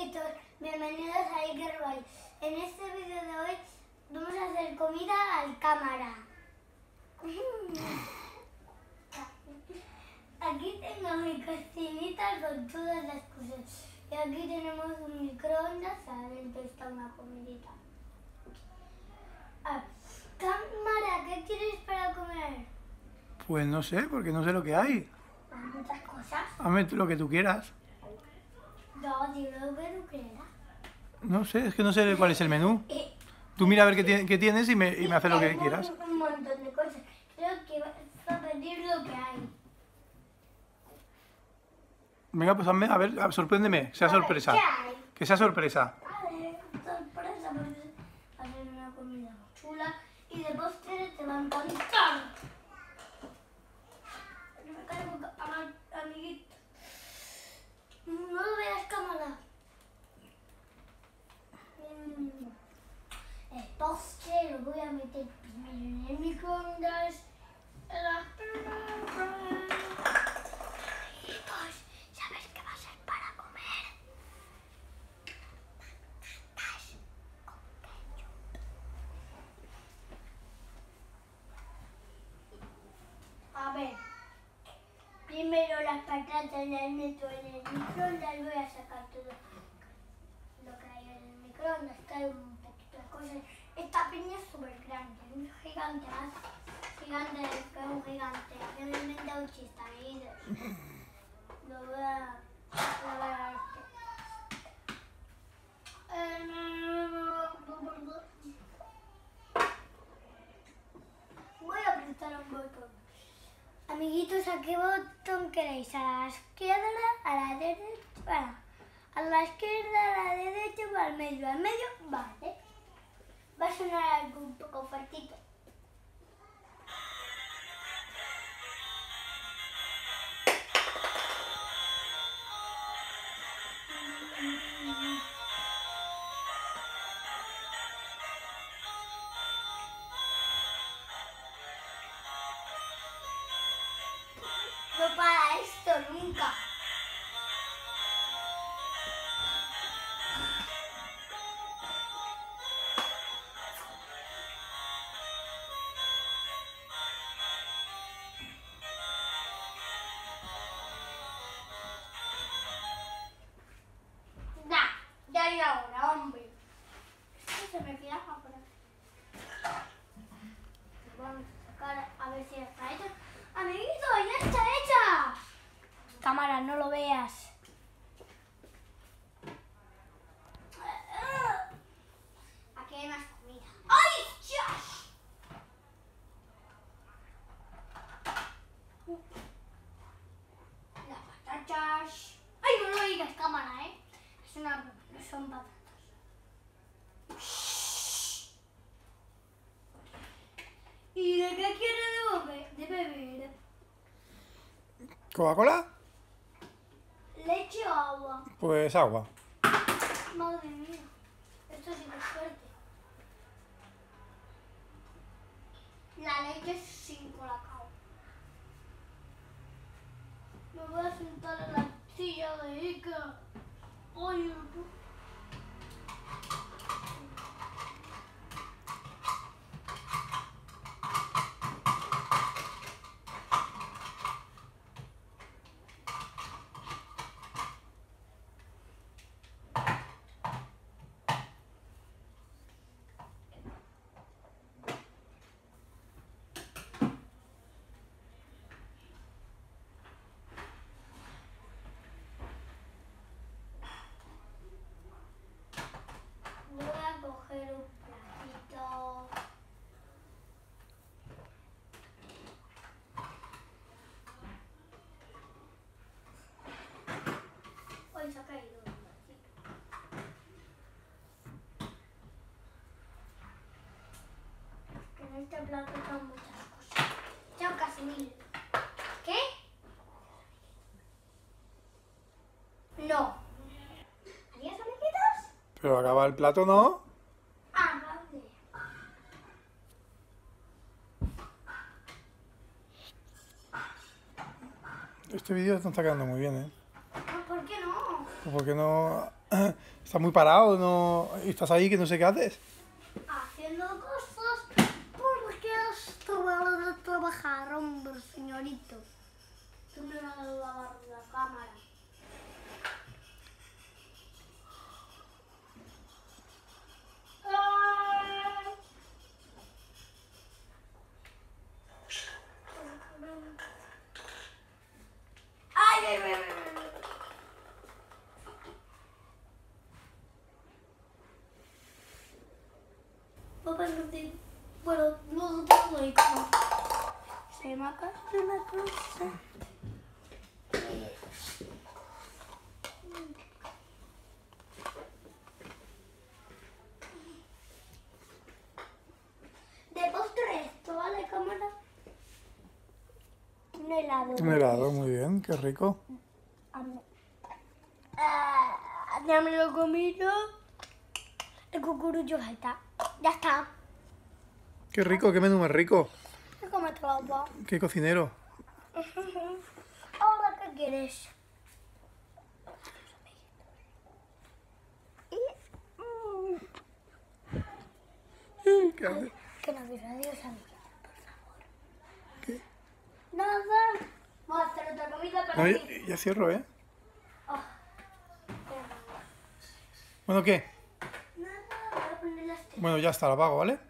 amiguitos, bienvenidos a Iker Bay. En este vídeo de hoy vamos a hacer comida al cámara. Aquí tengo mi cocinita con todas las cosas. Y aquí tenemos un microondas, adentro está una comidita. Cámara, ¿qué quieres para comer? Pues no sé, porque no sé lo que hay. Hay muchas cosas. Hazme lo que tú quieras. No, digo lo que tú quieras. No sé, es que no sé cuál es el menú. Tú mira a ver qué tienes y me haces lo que quieras. Un montón de cosas. Creo que vas a pedir lo que hay. Venga, pues hazme, a ver, sorpréndeme, que sea sorpresa. ¿Qué hay? Que sea sorpresa. Vale, sorpresa, porque hacer una comida chula y de postre te va a encantar. No me cargo, amiguito. No lo veas, cámara. El postre lo voy a meter primero en el microondas. Amiguitos, ¿sabes qué va a ser para comer? Patatas con ketchup. A ver, primero las patatas las meto en el microondas, voy a sacar todo lo que hay en el microondas, que hay un poquito de cosas. Esta piña es súper grande, un gigante, más gigante que un gigante. Yo me he inventado un chiste, amiguitos. Lo voy a este. Voy a apretar un botón. Amiguitos, ¿a qué botón queréis? ¿A la izquierda, a la derecha? A la izquierda, a la derecha o al medio. Al medio, vale. Va a sonar algo un poco fuertito. No para esto nunca. Ya era hora, hombre. Esto se me queda por aquí. Vamos a sacar a ver si ya está hecha. ¡Amiguito, ya está hecha! Cámara, no lo veas. Aquí hay más comida. ¡Ay, Dios! Las patatas. ¡Ay, no lo digas, cámara, eh! Es una broma, no son patatas. ¿Y de qué quiere de beber? ¿Coca-Cola? ¿Leche o agua? Pues agua. Madre mía, esto sí que es fuerte. La leche es sin colacao. Me voy a sentar en la silla de Iker. Ay, voy a coger un platito. Hoy se ha caído un platito. Que en este plato están muchas cosas. Tengo casi 1000. ¿Qué? No. ¿Adiós, amiguitos? Pero acaba el plato, ¿no? Ah, vale. Este vídeo no está quedando muy bien, ¿eh? ¿Por qué no? Pues porque no Estás muy parado, ¿no? Y estás ahí que no sé qué haces. Haciendo cosas porque esto va a trabajar, hombre, señorito. Tú me vas a lavar la cámara. Ay, ay, ay, ay. Papá, no te... Bueno, no tengo hijo. Se me acaba una cosa. De postre esto, ¿vale, cámara? Un helado. Un helado, muy bien, qué rico. Ya me lo he comido. El cucurucho falta. Ya está. Qué rico, qué menú más rico. Me come todo. Qué cocinero. Ahora, ¿qué quieres? ¿Qué haces? Que no digas adiós, amiga, por favor. ¿Qué? Nada. Vamos a hacer otra comida para No, ti. ya cierro, ¿eh? Oh. Bueno, ¿qué? Nada, voy a poner las Bueno, ya está, la apago, ¿vale?